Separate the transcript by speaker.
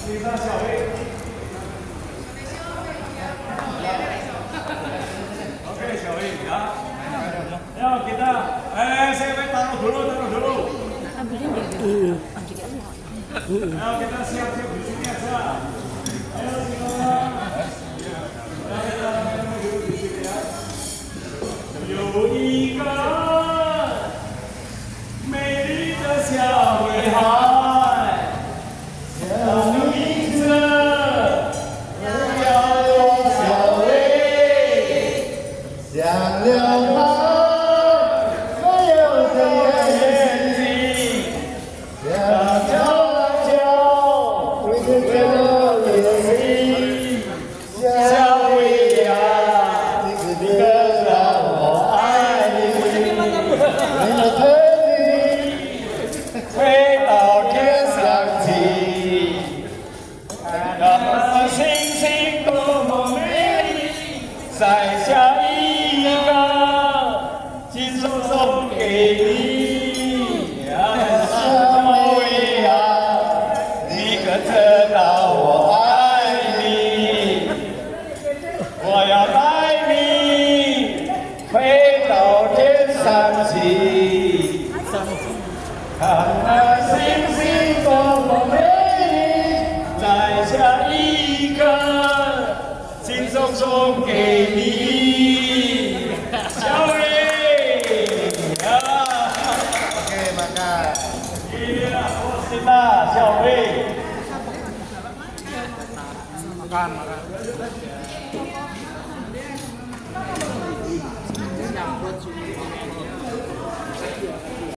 Speaker 1: 你上小薇。OK， 小薇啊，要kita, saya taruh dulu. Ayo kita siap-siap di sini aja. Ayo semua. Ayo kita duduk di sini ya. 有一个美丽的小女孩，她的名字叫做小薇，像流淌所有的眼睛，像悄悄挥着眼睛，小薇呀，你是你的。 飞到天上去，看星星多么美丽，摘下一个，亲手送给你。小薇呀，你可知道我爱你？我要带你飞到天上去。 看那星星多么美丽，摘下一个，亲手送给你，小薇啊 ！Oke, makan. Iya, kita, 小薇。makan.